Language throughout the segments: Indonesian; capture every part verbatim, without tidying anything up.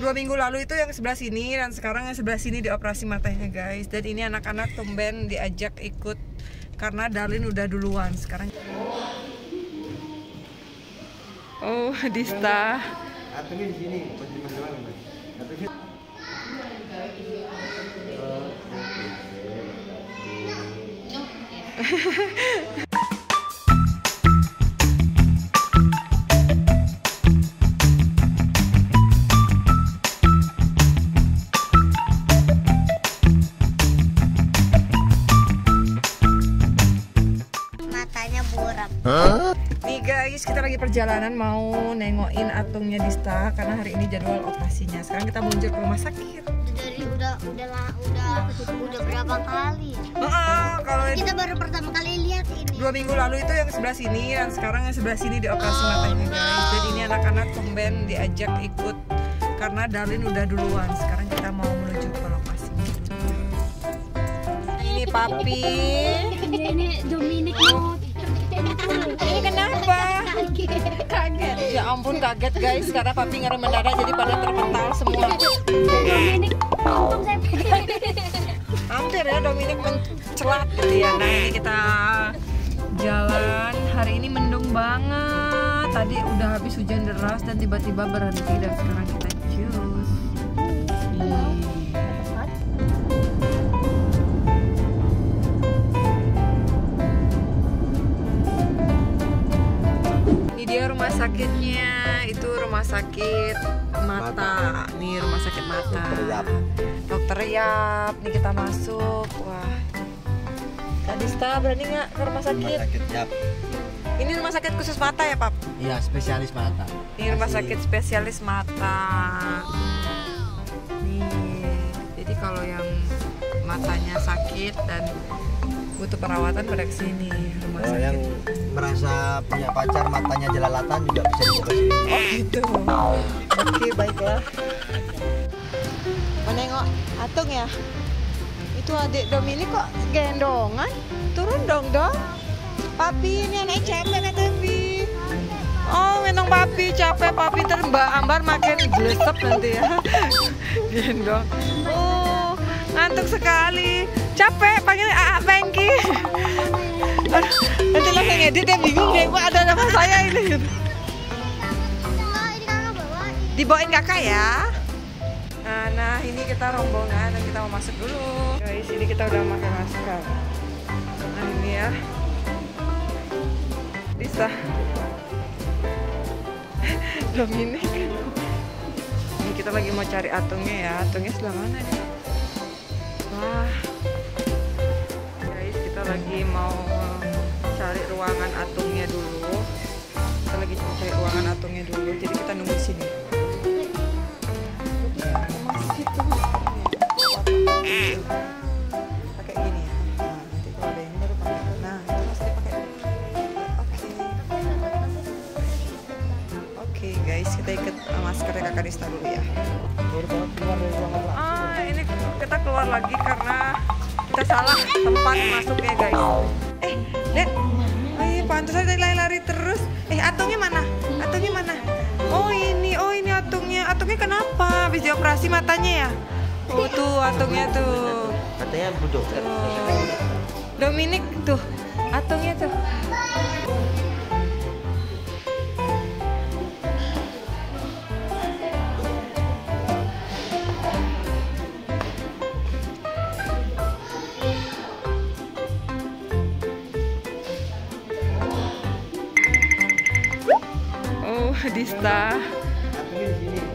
Dua minggu lalu itu yang sebelah sini dan sekarang yang sebelah sini dioperasi matanya guys. Dan ini anak-anak tumben diajak ikut karena Darlin udah duluan sekarang. Oh, Dista. Atungnya di sini, Atungnya. Matanya buram. Huh? Nih guys, kita lagi perjalanan mau nengokin Atungnya Dista karena hari ini jadwal operasinya. Sekarang kita meluncur ke rumah sakit. Dari udah udah udah udah berapa kali? Oh, kalau kita baru pertama kali lihat ini. Dua minggu lalu itu yang sebelah sini dan sekarang yang sebelah sini dioperasi matanya guys. Jadi ini anak-anak tumben diajak ikut karena Darlin udah duluan. Sekarang kita mau menuju ke lokasi. Ini Papi. Ini Dominic mau. Ini kenapa? Kaget. Ya ampun kaget guys karena Papi ngerem mendadak jadi pada terpental semua. Dominic, untung saya pegang. Hampir ya Dominic mencelat gitu ya. Nah ini kita jalan. Hari ini mendung banget. Tadi udah habis hujan deras dan tiba-tiba berhenti dan sekarang kita jus. Ini dia rumah sakitnya. Itu rumah sakit mata. Nih rumah sakit mata. Dokter Yap. Nih kita masuk. Wah. Kak Dista berani nggak ke rumah sakit? Rumah sakit Yap. Ini rumah sakit khusus mata ya, Pap? Iya, spesialis mata. Ini rumah sakit spesialis mata. Nih, jadi kalau yang matanya sakit dan butuh perawatan pada kesini rumah Kalau sakit. yang merasa punya pacar matanya jelalatan juga bisa dibawa sini. Oh gitu. Oke, baiklah. Menengok Atung ya? Itu adik Dominic kok gendongan? Turun dong dong. Papi, ini anaknya capek nih Tapi. Oh, memang Papi capek. Papi termbak ambar makin glesep nanti ya. Gendong. Oh, ngantuk sekali. Capek, panggil A A Pengki. Aduh, nanti langsung ngedit ya bingung deh. Kok ada nama saya ini. Dibawain kakak ya. Nah, nah ini kita rombongan dan kita mau masuk dulu. Guys, ini kita udah pakai masker. Nah ini ya. Bisa. Dominic. Ini kita lagi mau cari Atungnya ya. Atungnya sebelah mana nih? Wah. Guys, kita lagi mau cari ruangan Atungnya dulu. Kita lagi cari ruangan Atungnya dulu. Jadi kita nunggu di sini. Pakai gini ya. Nah, nanti kalau ada ini baru pakai. Nah, itu mesti pakai. Oke. Oke, guys, kita ikut maskernya Kakak Dista dulu ya. Ah, ini kita keluar lagi karena kita salah tempat masuknya, guys. Eh, lihat. Eh, pantas aja lari-lari terus. Eh, Atungnya mana? Atungnya mana? Oh, ini. Oh, ini Atungnya. Atungnya kenapa? Habis dioperasi matanya ya? Oh tuh Atungnya tuh. Katanya Bu Dokter. Oh. Dominic tuh, Atungnya tuh. Oh, Dista. Atungnya di sini.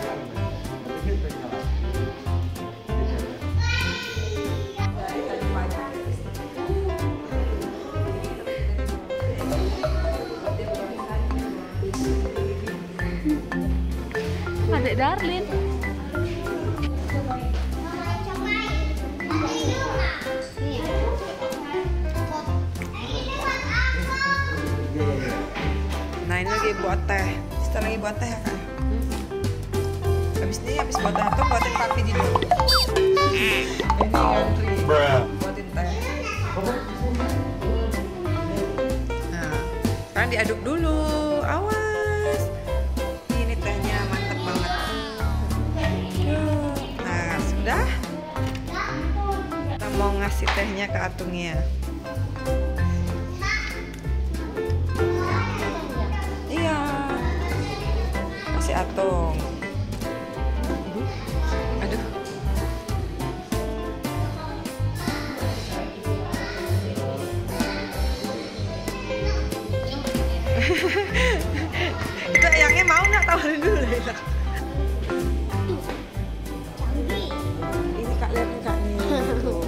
Adik Darlin. Nah ini lagi buat teh. Kita lagi buat teh ya kak. Habis ini habis buat teh tuh buatin Papi di dulu. Ini ngantri buatin teh. Nah sekarang diaduk dulu. Awas. Ini tehnya mantep banget. ngasih tehnya ke Atungnya. Iya, kasih Atung. Aduh. Itu ayangnya mau nggak tawarin dulu ya? Ini Kak lihat nih Kak nih. Tuh.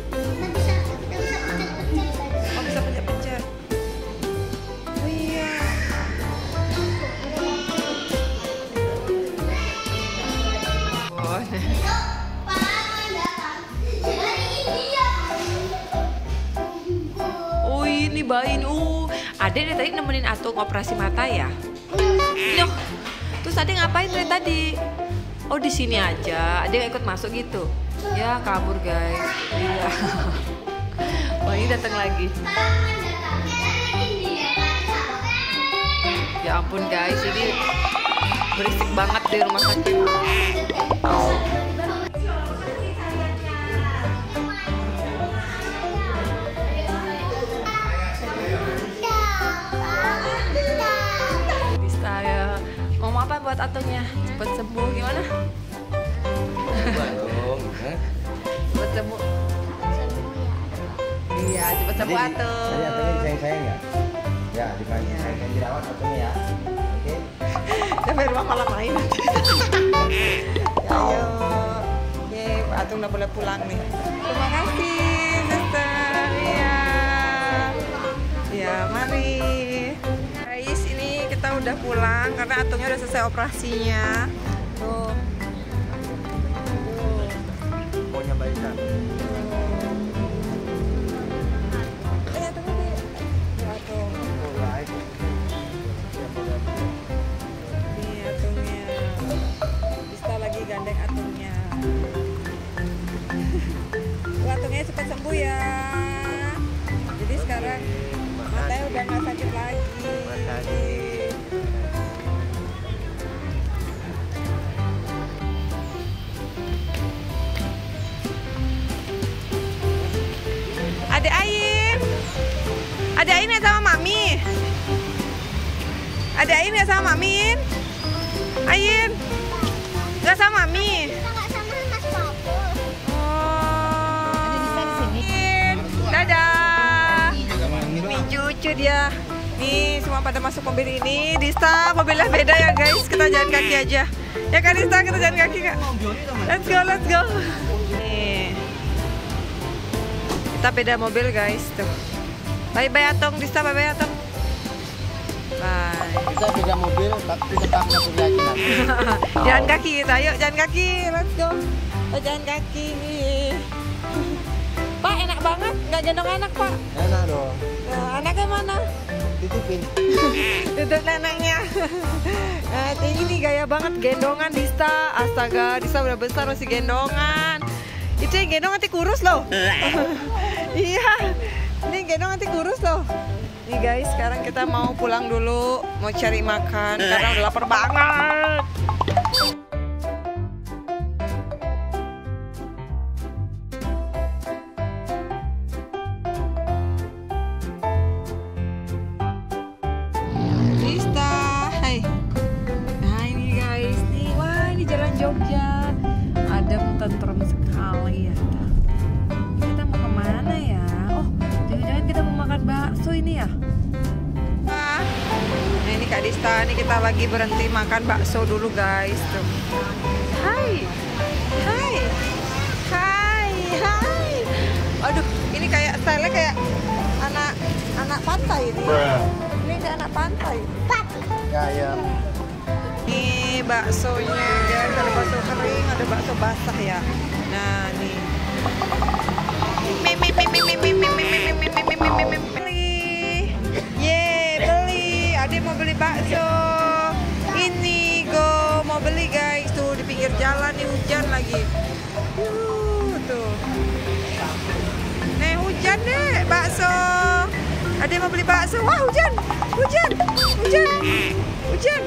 Oh bisa pencet-pencet. Oh iya. Oh. Oh ini bayi nih. Uh, Ade dari tadi nemenin Atung operasi mata ya? Loh, terus Ade ngapain dari tadi? Oh di sini aja, Ade nggak ikut masuk gitu? Ya kabur guys. Iya. Wah ini datang lagi. Ya ampun guys, ini berisik banget di rumah sakit. Mau apa buat Atonya? Cepet sembuh gimana? Cepet sembuh. Iya, cepet sembuh Atung. Tadi Atonya disayang-sayang ya? Ya, disayang-sayang dirawat Atonya ya. Oke. Sampai rumah malah main. Ayo. Oke, Pak Atung udah boleh pulang nih. Terima kasih, Sister. Iya. Ya, mari. Guys, ini kita udah pulang karena Atungnya udah selesai operasinya. Tuh. Tuh. Maunya bayikan. Eh, Atung deh. Tuh, Atung. Nih Atungnya. Bisa lagi gandeng Atungnya. Tuh, Atungnya cepat sembuh ya. Jadi sekarang matanya udah nggak sakit lagi. Ada Ain. Ada Ain ya sama Mami. Ada Ain ya sama Mami. Ain. Nggak sama Mami. Kita nggak sama Mas Papu. Oh. Ain. Dadah. Ini cucu dia. Nih semua pada masuk mobil ini. Dista mobilnya beda ya guys. Kita jalan kaki aja. Ya kan Dista, kita jalan kaki Kak. Let's go, let's go. Nih. Kita beda mobil guys tuh. Bye bye Atung, Dista bye bye Atung. Bye. Kita beda mobil tapi tetap satu keyakinan. Jalan kaki kita, yuk jalan kaki, let's go. Oh, jalan kaki. Pak enak banget, nggak gendong anak Pak. Enak dong. Nah, anaknya mana? Titipin. Tutup neneknya. Nah, ini gaya banget gendongan Dista. Astaga, Dista udah besar masih gendongan. Itu yang gendong nanti kurus loh. Iya, ini gendong nanti kurus loh. Nih guys, sekarang kita mau pulang dulu, mau cari makan karena udah lapar banget. Dista, hai. Nah ini guys, nih wah ini jalan Jogja, adem tentrem sekali ya. Kita mau kemana ya? Oh, jangan-jangan kita mau makan bakso ini ya? Nah, nah ini Kak Dista, ini kita lagi berhenti makan bakso dulu guys. Tuh. Hai, hai, hai, hai. Aduh, ini kayak style kayak anak anak pantai ini. Ini kayak anak pantai. Gaya. Ini baksonya guys, ada bakso kering, ada bakso basah ya. Nah nih. Beli, ye beli. Ade mau beli bakso. Ini go mau beli guys. Tuh di pinggir jalan nih hujan lagi. Uh, tuh. Nih hujan deh bakso. Ade mau beli bakso. Wah hujan, hujan, hujan, hujan.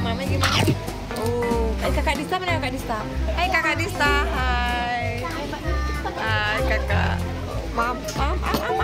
Mama gimana? Oh, eh kakak Dista mana kakak Dista? Hai kakak Dista, hai. Hai kakak. Mam, mam, mam, mam.